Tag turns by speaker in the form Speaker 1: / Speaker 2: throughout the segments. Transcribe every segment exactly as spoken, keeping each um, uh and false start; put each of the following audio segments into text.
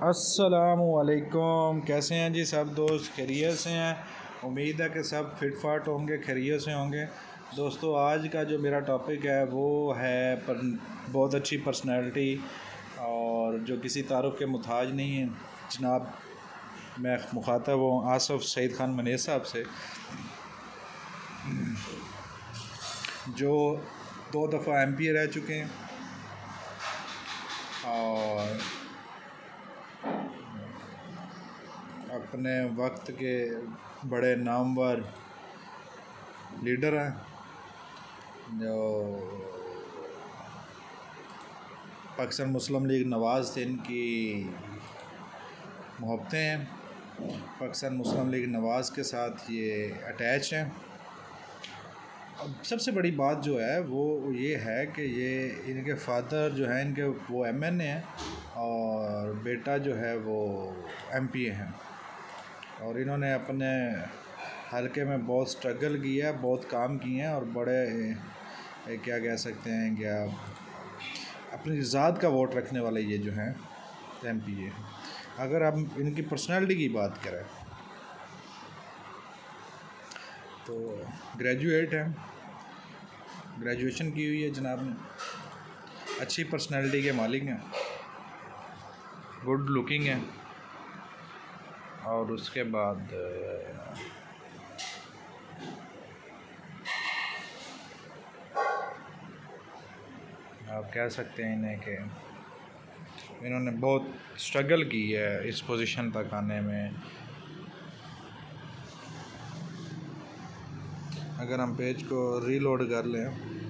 Speaker 1: अस्सलामुअलैकुम। कैसे हैं जी सब दोस्त? खैरियत से हैं? उम्मीद है कि सब फिट फाट होंगे, खैरियत से होंगे। दोस्तों, आज का जो मेरा टॉपिक है वो है पर बहुत अच्छी पर्सनैलिटी और जो किसी तारुफ के मुताज नहीं है। जनाब, मैं मुखातब हूँ आसिफ सईद खान मनेज साहब से, जो दो दफ़ा एम पी ए रह चुके हैं और अपने वक्त के बड़े नामवर लीडर हैं, जो पाकिस्तान मुस्लिम लीग नवाज़ से इनकी मोहब्बतें हैं। पाकिस्तान मुस्लिम लीग नवाज़ के साथ ये अटैच हैं। अब सबसे बड़ी बात जो है वो ये है कि ये इनके फादर जो हैं इनके वो एम एन ए हैं और बेटा जो है वो एम पी ए हैं, और इन्होंने अपने हलके में बहुत स्ट्रगल किया है, बहुत काम किए हैं और बड़े ए, क्या कह सकते हैं क्या अपनी ज़ात का वोट रखने वाले ये जो हैं एम पी ए। अगर हम इनकी पर्सनालिटी की बात करें तो ग्रेजुएट हैं, ग्रेजुएशन की हुई है जनाब ने, अच्छी पर्सनालिटी के मालिक हैं, गुड लुकिंग हैं, और उसके बाद आप कह सकते हैं इन्हें कि इन्होंने बहुत स्ट्रगल की है इस पोजीशन तक आने में। अगर हम पेज को रीलोड कर लें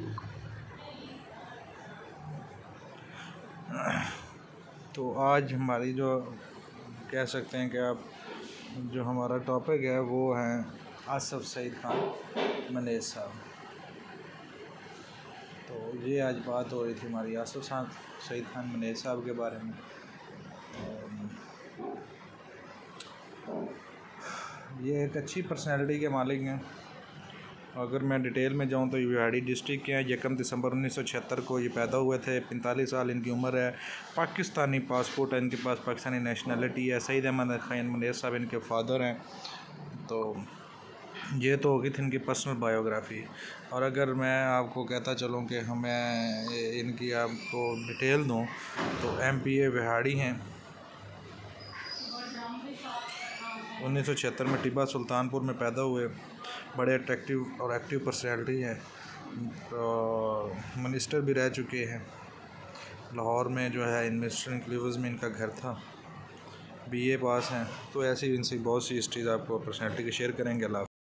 Speaker 1: तो आज हमारी जो कह सकते हैं कि आप जो हमारा टॉपिक है वो है आसिफ सईद खान मनेज साहब। तो ये आज बात हो रही थी हमारी आसिफ सईद खान मनेज साहब के बारे में। ये एक अच्छी पर्सनैलिटी के मालिक हैं। अगर मैं डिटेल में जाऊं तो ये बिहाड़ी डिस्ट्रिक्ट के हैं। यकम दिसंबर उन्नीस सौ छिहत्तर को ये पैदा हुए थे। पैंतालीस साल इनकी उम्र है। पाकिस्तानी पासपोर्ट है इनके पास, पाकिस्तानी नेशनलिटी है। सईद अहमद खान मनेज साहब इनके फादर हैं। तो ये तो होगी थी इनकी पर्सनल बायोग्राफ़ी। और अगर मैं आपको कहता चलूँ कि हमें इनकी आपको डिटेल दूँ तो एम पी ए बिहाड़ी हैं। उन्नीस सौ छिहत्तर में टिब्बा सुल्तानपुर में पैदा हुए। बड़े अट्रैक्टिव और एक्टिव पर्सनैलिटी है। तो मिनिस्टर भी रह चुके हैं। लाहौर में जो है इन्वेस्टर इंक्लूज में इनका घर था। बी ए पास हैं। तो ऐसी इनसे बहुत सी हिस्ट्रीज आपको पर्सनैलिटी की शेयर करेंगे। अल्लाह।